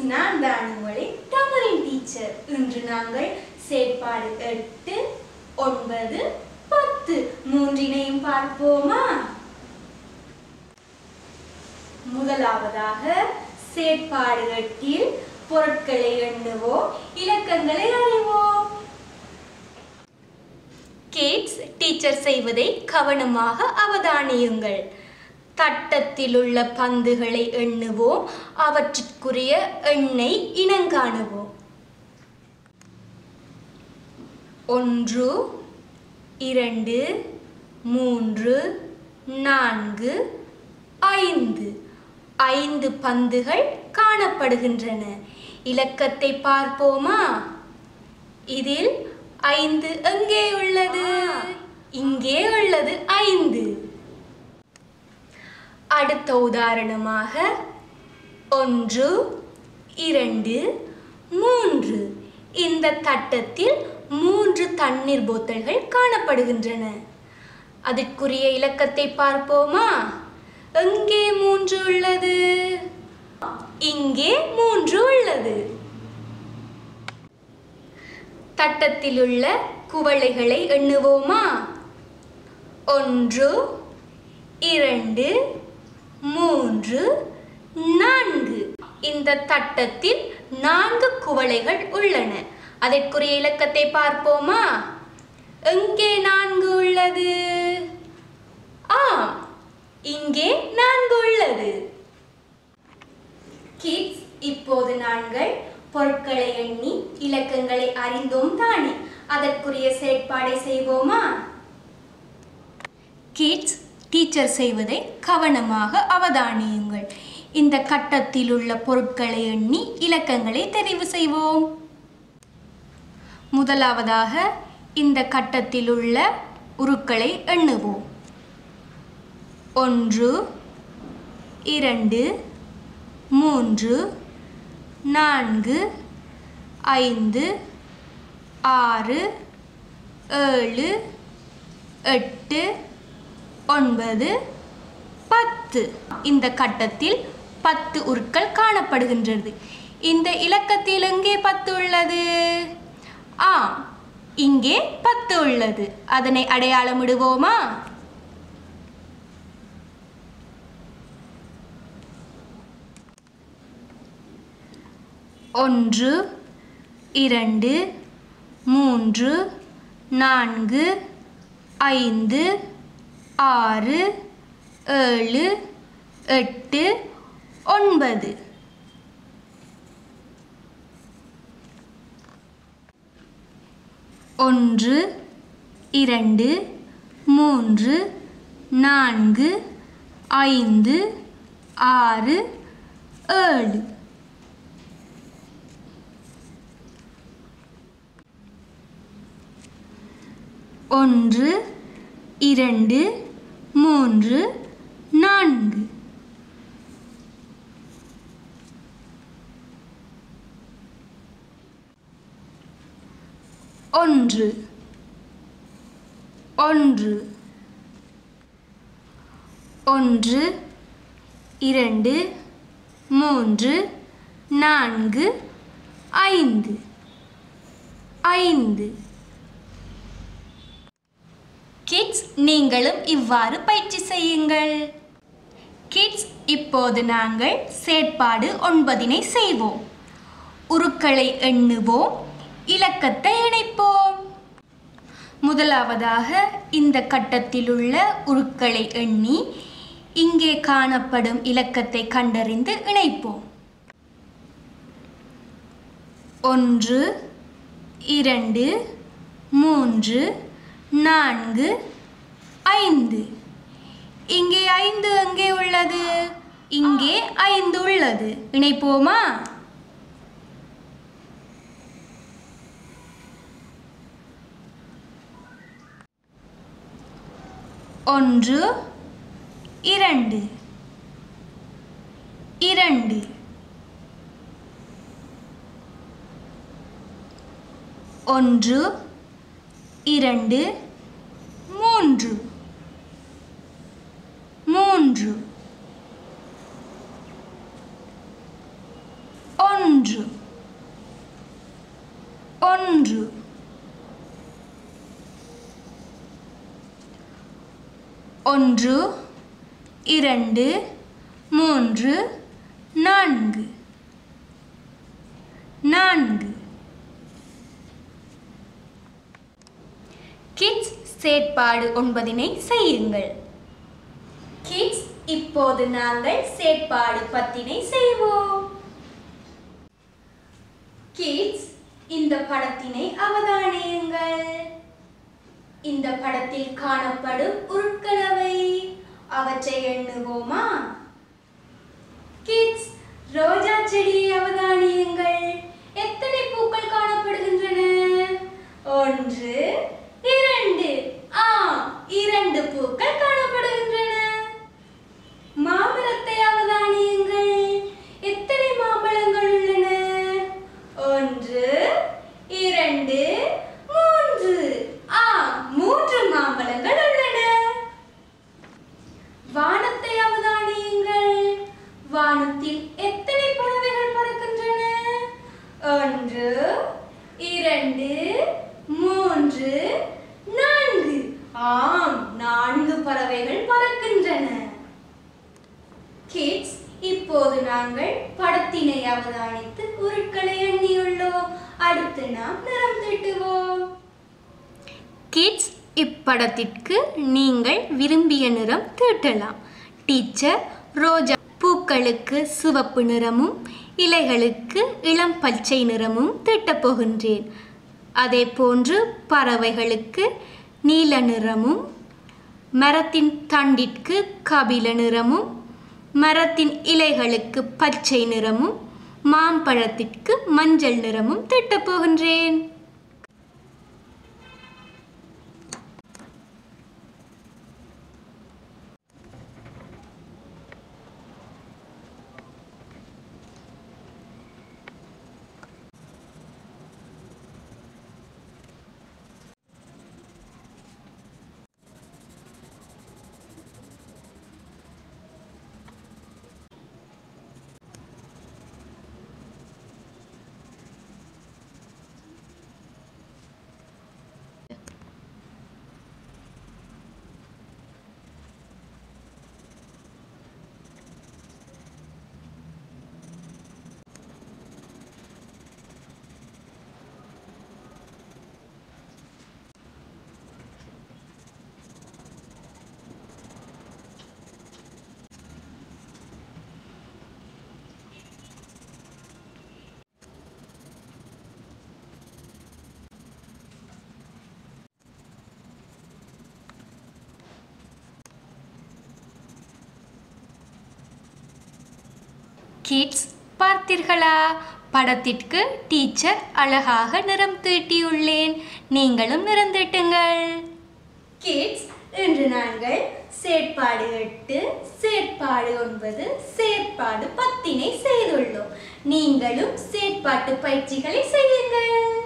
நான் தான் உங்களின் தமிழின் டீச்சர். இன்று நாங்கள் செயற்பாடு 8, 9, 10 மூன்றினையும் பார்ப்போமா? முதலாவதாக செயற்பாடு 8 பொருட்களை எண்ணுவோம், இலக்கங்களை அறிவோம். கிட்ஸ், டீச்சர் செய்வதை கவனமாக அவதானியுங்கள். தட்டத்தில் உள்ள பந்துகளை எண்ணுவோம், அவற்றிற்குரிய எண்ணை இனங்காணுவோம். 1, 2, 3, 4, 5. 5 பந்துகள் காணப்படுகின்றன. இலக்கத்தை பார்ப்போமா? இதில் 5 எங்கே உள்ளது? இங்கே உள்ளது 5. அடுத்த உதாரணமாக 1, 2, 3. இந்த தட்டத்தில் 3 தண்ணீர் போத்தல்கள் காணப்படுகின்றன. அதற்குரிய இலக்கத்தை பார்ப்போமா? எங்கே 3 உள்ளது? இங்கே 3 உள்ளது. தட்டத்தில் உள்ள குவளைகளை எண்ணுவோமா? 1, 2, 3, 4. இந்த தட்டத்தில் 4 குவளைகள் உள்ளன. அதற்குரிய இலக்கத்தை பார்ப்போமா? எங்கே 4 உள்ளது? ஆம், இங்கே 4 உள்ளது. கிட்ஸ், இப்போது நாங்கள் பொருட்களை எண்ணி இலக்கங்களை அறிந்தோம் தானே? அதற்குரிய செயற்பாடை செய்வோமா? கிட்ஸ், டீச்சர் செய்வதை கவனமாக அவதானியுங்கள். இந்த கட்டத்தில் உள்ள பொருட்களை எண்ணி இலக்கங்களை தெரிவு செய்வோம். முதலாவதாக இந்த கட்டத்தில் உள்ள உருக்களை எண்ணுவோம். 1, 2, 3, 4, 5, 6, 7, 8, 9, 10. இந்த கட்டத்தில் 10 உருக்கள் காணப்படுகின்றது. இந்த இலக்கத்தில் எங்கே 10 உள்ளது? ஆம், இங்கே 10 உள்ளது. அதனை அடையாளமிடுவோமா? ஒன்று, 2, 3, 4, 5, 6, 7, 8, 9. ஒன்று, 2, 3, 4, 5, 6, 7. ஒன்று, 2, 3, 4. ஒன்று, 1, 1, 2, 3, 4, 5. 5. கிட்ஸ், நீங்களும் இவ்வாறு பயிற்சி செய்யுங்கள். கிட்ஸ், இப்போது நாங்கள் செயற்பாடு 9 செய்வோம். உருக்களை எண்ணுவோம், இலக்கத்தை இணைப்போம். முதலாவதாக இந்த கட்டத்தில் உள்ள உருக்களை எண்ணி இங்கே காணப்படும் இலக்கத்தை கண்டறிந்து இணைப்போம். 1, 2, 3, 4, 5. இங்கே 5 எங்கே உள்ளது? இங்கே 5 உள்ளது. இணைப்போமா? ஒன்று, 2, 2. ஒன்று, 2, 3, 3. 1 1 1 2 3 4 4 கிட்ஸ் செயற்பாடு 9 செய்யுங்கள். கிட்ஸ் இப்போது நாங்கள் செயற்பாடு 10 செய்வோம். கிட்ஸ் இந்த படத்தினை அவதானியுங்கள். இந்த படத்தில் காணப்படும் உருட்களவை அவற்றை எண்ணுவோமா? கிட்ஸ் ரோஜா செடியை அவதானியுங்கள். எத்தனை பூக்கள் காணப்படுகின்றன? 1 2 2 பூக்கள் காணப்படுகின்றன. மாமரத்தை அவதானியுங்கள். எத்தனை மாம்பழங்கள் உள்ளன? 1 2 3 3 மாம்பழங்கள் உள்ளன. வானத்தை அவதானியுங்கள். வானத்தில் எத்தனை பறவைகள் பறக்கின்றன? 1 2 3 4 4 பறவைகள் பறக்கின்றன. கிட்ஸ் இப்போது நாங்கள் படத்தினை அவதானித்து உருட்களை எண்ணியுள்ளோம். அடுத்து நாம் நிறம் தீட்டுவோம். கிட்ஸ் இப்படத்திற்கு நீங்கள் விரும்பிய நிறம் தீட்டலாம். டீச்சர் ரோஜா பூக்களுக்கு சிவப்பு நிறமும் இலைகளுக்கு இளம் பச்சை நிறமும் தீட்டப் போகின்றேன். அதே போன்று பறவைகளுக்கு நீல நிறமும், மரத்தின் தண்டிற்கு கபில நிறமும், மரத்தின் இலைகளுக்கு பச்சை நிறமும், மாம்பழத்திற்கு மஞ்சள் நிறமும் தீட்டப் போகின்றேன். கிட்ஸ் பார்த்தீர்களா? படத்திற்கு டீச்சர் அழகாக நிறம் தீட்டியுள்ளேன். நீங்களும் நிறம் தீட்டுங்கள். கிட்ஸ் இன்று நாங்கள் செயற்பாடு 8, செயற்பாடு 9, செயற்பாடு 10 செய்துள்ளோம். நீங்களும் செயற்பாட்டு பயிற்சிகளை செய்யுங்கள்.